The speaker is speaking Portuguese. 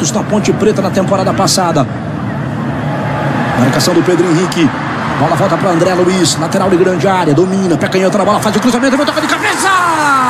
pontos na Ponte Preta na temporada passada. Marcação do Pedro Henrique. Bola volta para André Luiz, lateral de grande área, domina, pé canhoto na bola, faz o cruzamento, vai tocar de cabeça!